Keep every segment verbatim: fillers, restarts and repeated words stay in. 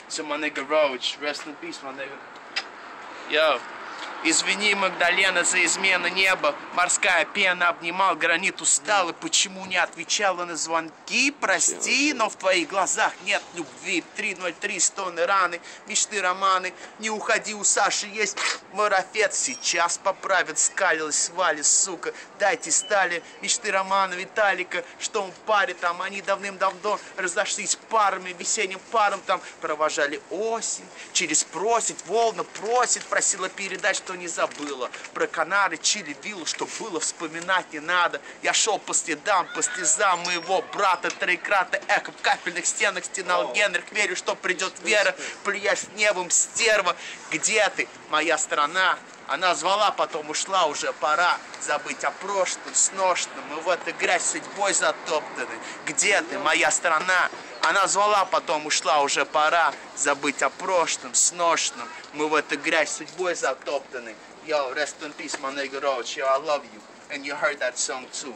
to my nigga Roach. Rest in peace, my nigga. Yo. Извини, Магдалена, за измену неба. Морская пена обнимал гранит устал. И почему не отвечала на звонки? Прости, но в твоих глазах нет любви. три ноль три, стоны раны, мечты романы. Не уходи, у Саши есть марафет. Сейчас поправят, скалилась Вали, сука. Дайте стали, мечты романа Виталика. Что он парит там? Они давным-давно разошлись парами. Весенним паром там провожали осень. Через просить, волна просит. Просила передать, что не забыла. Про Канары, Чили, виллу, что было, вспоминать не надо. Я шел по следам, по слезам моего брата. Троекратно эхо в кафельных стенах стенал Генрих. Верю, что придет вера, плюясь с небом, стерва. Где ты, моя страна? Она звала, потом ушла, уже пора забыть о прошлом, сношенном. Мы в этой грязь судьбой затоптаны. Где ты, моя страна? Она звала, потом ушла, уже пора забыть о прошлом, сношенном. Мы в этой грязь судьбой затоптаны. Yo, rest in peace, my nigga Roach. Yo, I love you. And you heard that song too.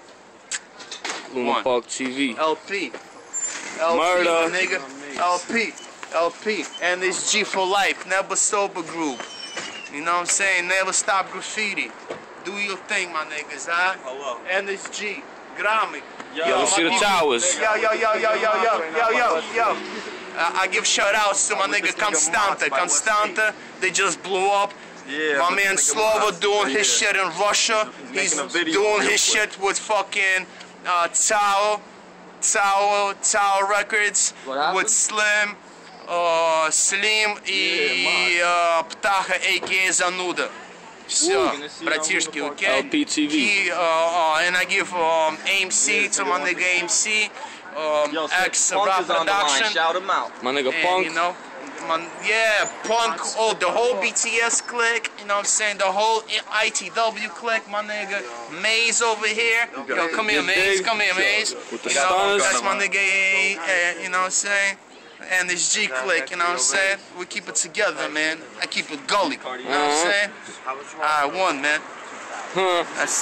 Luna Park T V. L P. L P, Murder. my nigga. L P. L P. And it's G for life. Never sober group. You know what I'm saying? Never stop graffiti. Do your thing, my niggas, huh? Hello. And it's G. Grammy. Yo, Yo, see the my towers. Yo, yo, yo, yo, yo, yo, yo, yo, yo. Uh, I give shout outs to my nigga Constanta. Constanta, they just blew up. Yeah, my but man this nigga Slova Moss, doing yeah. his shit in Russia. He's making a video doing real his quick. shit with fucking uh, Tao, Tao, Tao Records, What happened? with Slim, uh, Slim и uh, Птаха, а ка а Зануда. Все, братишки, окей? L P T V. He, uh, uh, and I give um, A M C to my nigga A M C, um, Yo, X Punk Rap is on the line. Production. Shout him out. My nigga And, Punk. you know, my, yeah, Punk, oh, the whole B T S clique, you know what I'm saying, the whole I T W clique, my nigga, Maze over here, yo, come here, Maze, come here, Maze, With the you know, stunners. that's my nigga, uh, you know what I'm saying, and this G clique, you know what I'm saying, we keep it together, man, I keep it gully, you know what I'm saying, I won, man, Huh. that's